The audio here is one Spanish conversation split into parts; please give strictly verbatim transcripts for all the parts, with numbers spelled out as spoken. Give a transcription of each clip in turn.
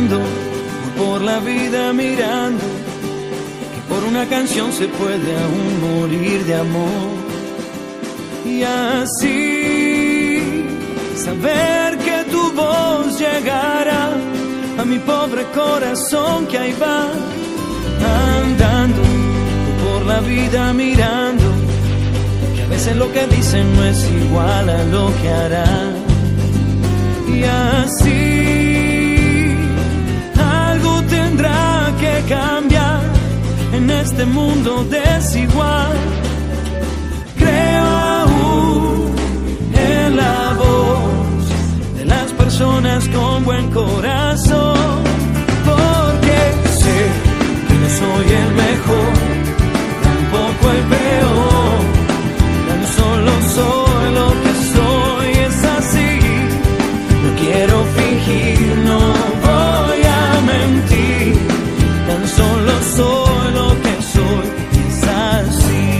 Andando por la vida mirando que por una canción se puede aún morir de amor. Y así saber que tu voz llegará a mi pobre corazón que ahí va andando por la vida mirando que a veces lo que dicen no es igual a lo que hará. Y así algo tendrá que cambiar en este mundo desigual. Creo aún en la voz de las personas con buen corazón, porque sé que no soy el mejor, tampoco el peor, tan solo soy lo que soy, es así. No quiero fingir, no voy a mentir, tan solo soy lo que soy, es así.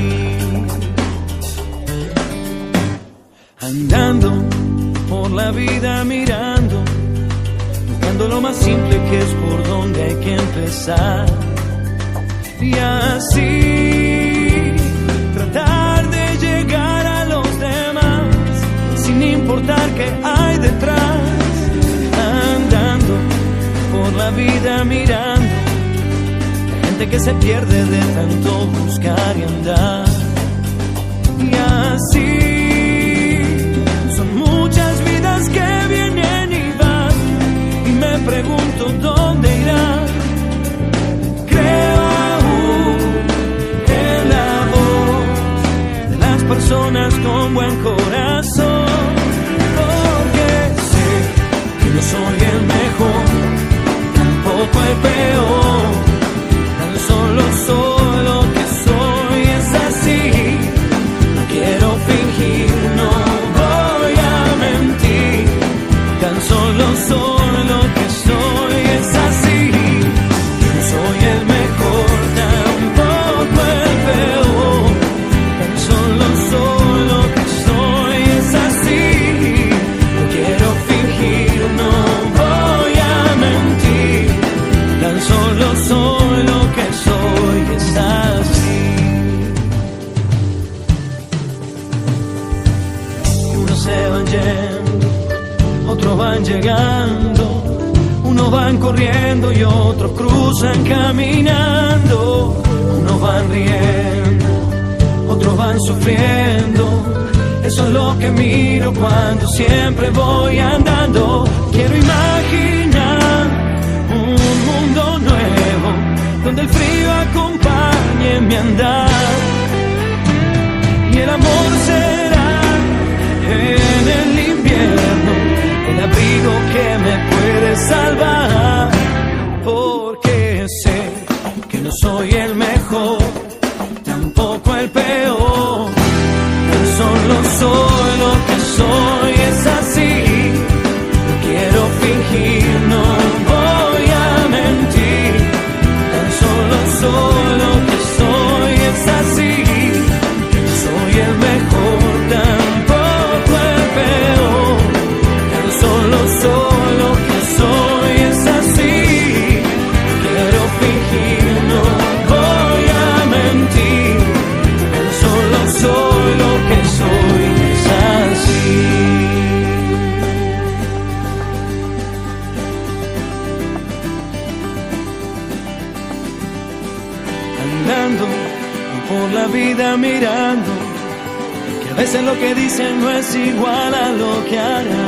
Andando por la vida mirando, buscando lo más simple que es por donde hay que empezar. Y así tratar de llegar a los demás sin importar qué hay detrás. Andando por la vida mirando la gente que se pierde de tanto buscar y andar. Y así son muchas vidas que vienen y van y me pregunto dónde irán. Creo aún en la voz de las personas con buen corazón, porque sé que no soy el mejor, tampoco el peor, tan solo soy lo que soy, es así. No quiero fingir, no voy a mentir, tan solo soy lo que soy, es así. No soy el mejor, tampoco el peor, tan solo soy lo que soy, es así. No quiero fingir, no voy a mentir, tan solo soy lo que soy, es así. Unos se van yendo, otros van llegando, unos van corriendo y otros cruzan caminando. Unos van riendo, otros van sufriendo, eso es lo que miro cuando siempre voy andando. Quiero imaginar un mundo nuevo donde el frío acompañe mi andar y el amor será en el invierno el abrigo que me puede salvar, porque sé que no soy el mejor, tampoco el peor, tan solo soy lo que soy, es así. No quiero fingir, no voy a mentir, tan solo soy lo que soy, es así. No soy el mejor, tampoco el peor, tan solo soy lo que soy, es así. No quiero fingir, no voy a mentir, tan solo soy lo que soy, es así. Andando por la vida mirando que a veces lo que dicen no es igual a lo que harán.